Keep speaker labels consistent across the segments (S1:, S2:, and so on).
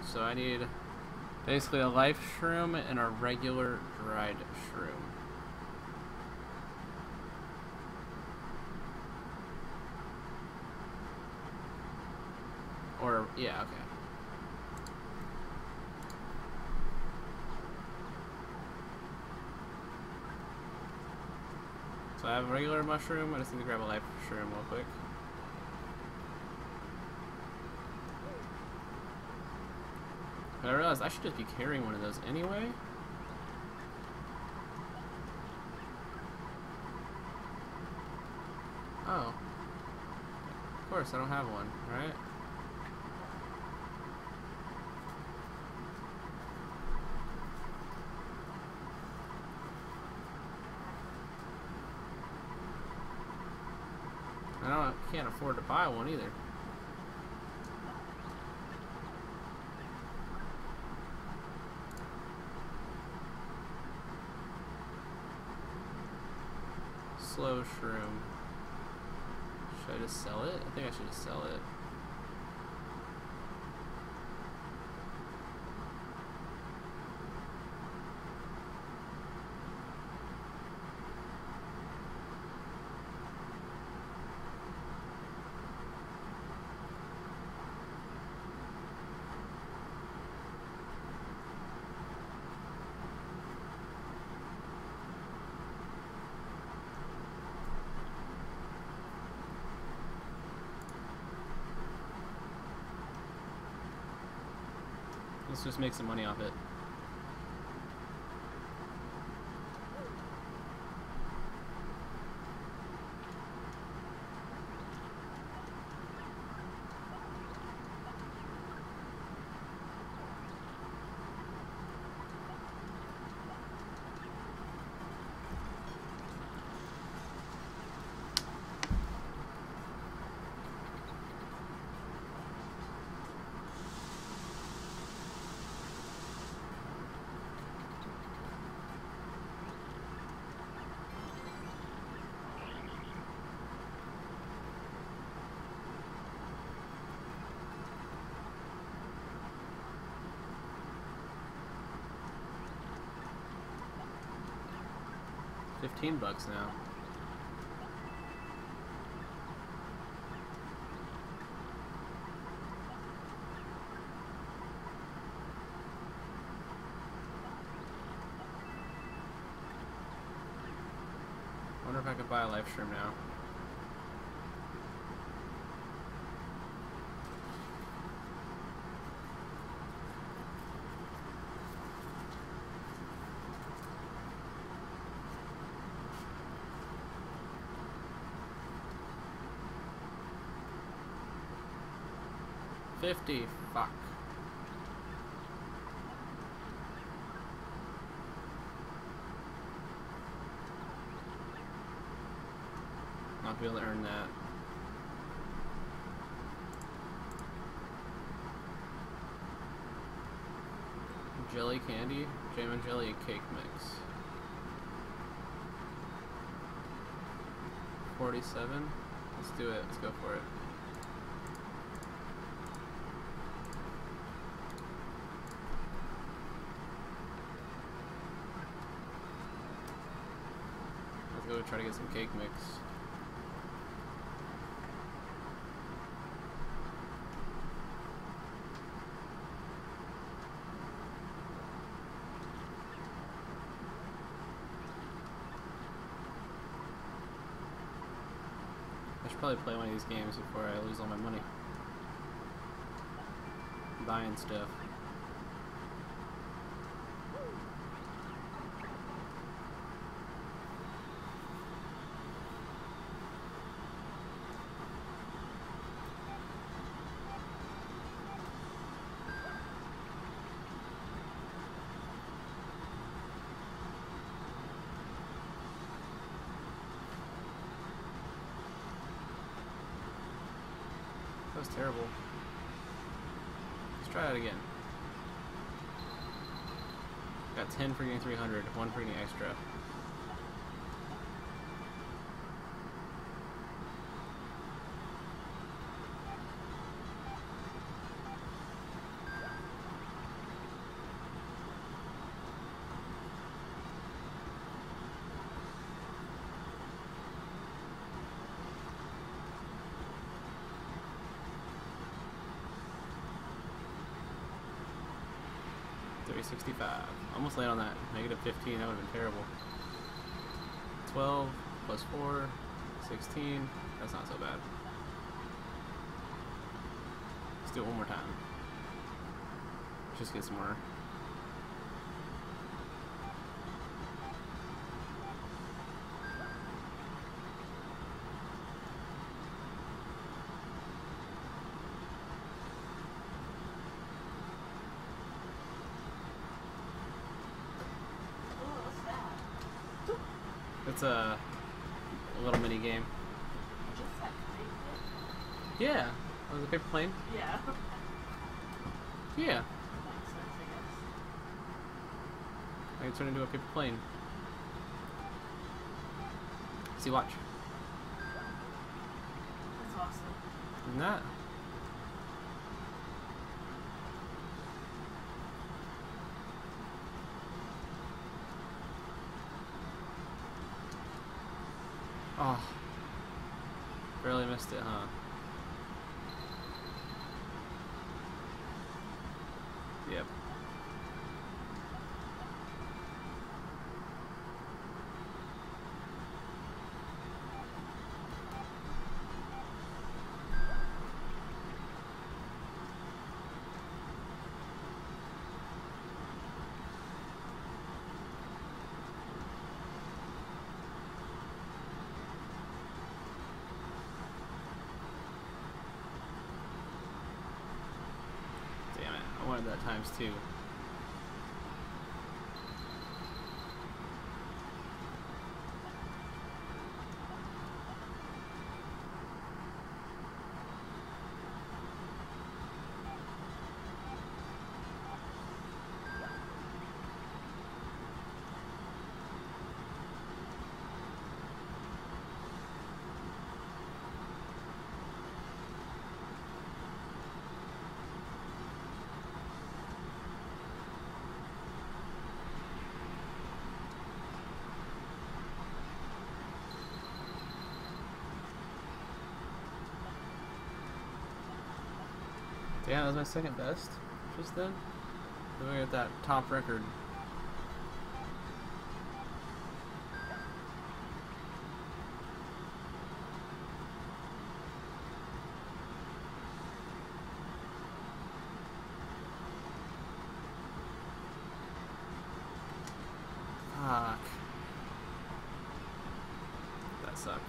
S1: So I need basically a life shroom and a regular dried shroom. Or, yeah, okay. So I have a regular mushroom. I just need to grab a life shroom real quick. But I realized I should just be carrying one of those anyway. Oh. Of course, I don't have one, right? I can't afford to buy one either. Slow shroom. Should I just sell it? I think I should just sell it. Let's just make some money off it. $15 now. Wonder if I could buy a life shroom now. $50. Fuck. Not be able to earn that. Jelly candy, jam and jelly cake mix. 47. Let's do it. Let's go for it. Let's go try to get some cake mix. I should probably play one of these games before I lose all my money. Buying stuff. That was terrible. Let's try that again. Got 10 for getting 300, 1 for getting extra. 365. Almost land on that. Negative 15. That would have been terrible. 12 plus 4. 16. That's not so bad. Let's do it one more time. Just get some more. It's a little mini game. Yeah. Oh, was it a paper plane?
S2: Yeah.
S1: Yeah. I can turn into a paper plane. See, watch.
S2: That's awesome.
S1: Isn't that? Oh. Barely missed it, huh? Yep. Damn it. I wanted that times 2. Yeah, that was my second best just then. Look at that top record. Fuck. That sucked.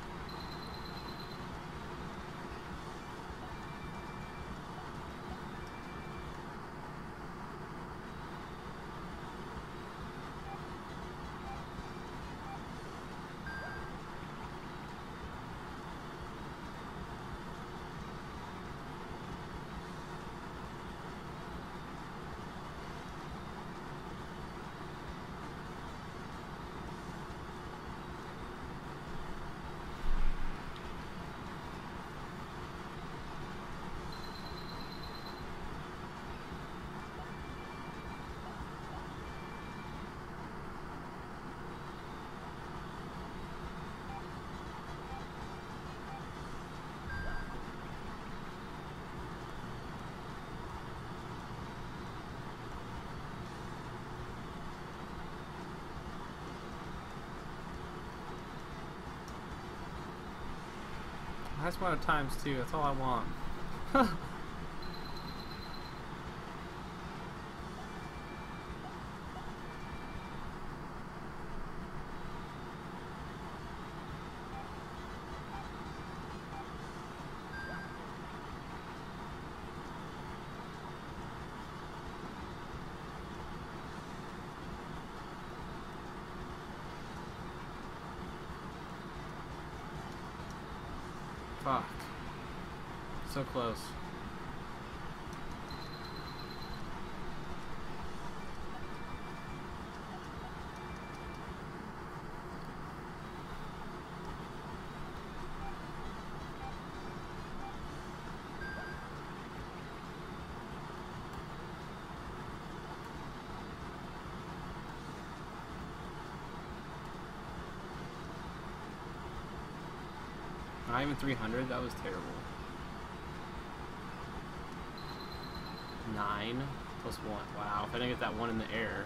S1: Highest amount of times too, that's all I want. Fuck. So close. Not even 300, that was terrible. 9. Plus 1. Wow, if I didn't get that 1 in the air.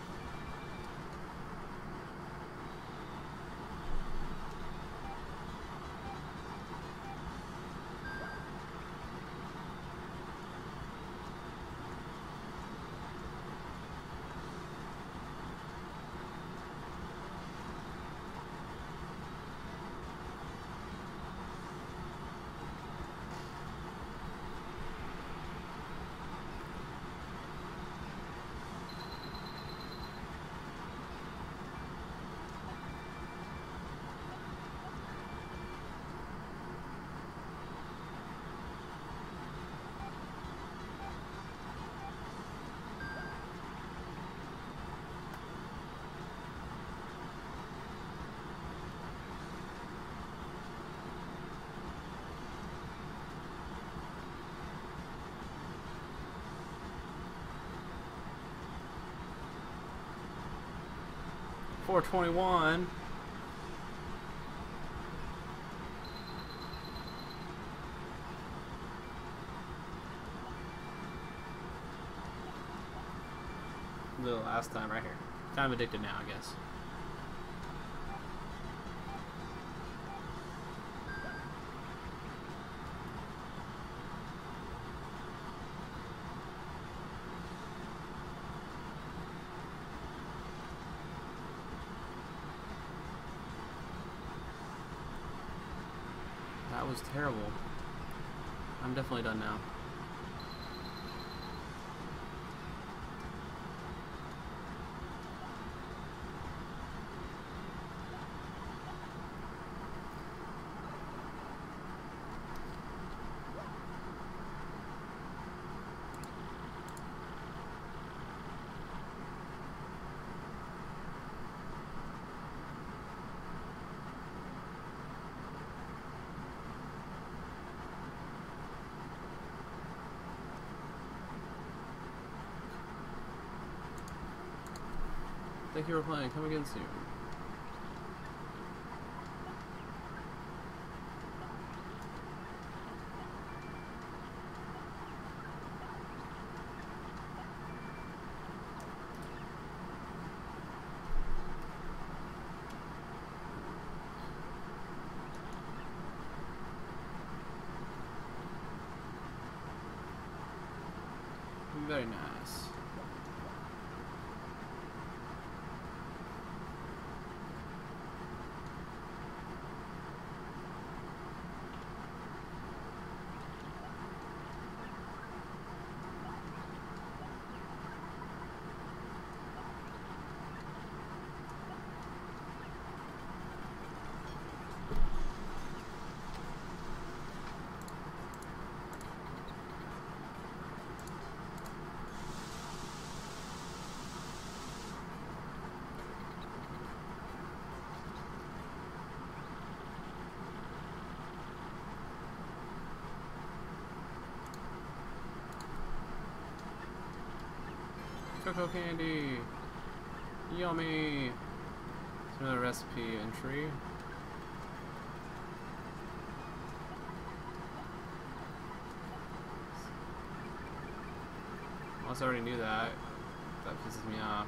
S1: $4.21. The last time right here. Kind of addicted now, I guess. That was terrible. I'm definitely done now. Thank you for playing. Come again soon. Very nice. Cocoa candy! Yummy! It's another recipe entry. Unless I already knew that. That pisses me off.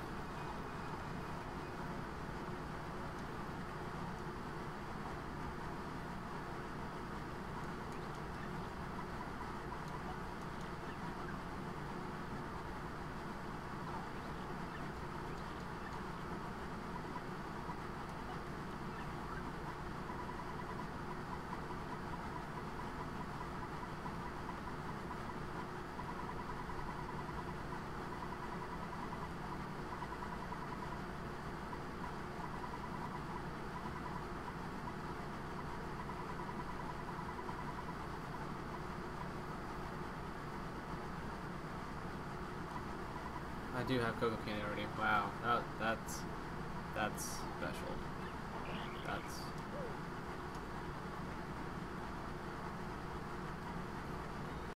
S1: I do have cocoa candy already. Wow, that's special. That's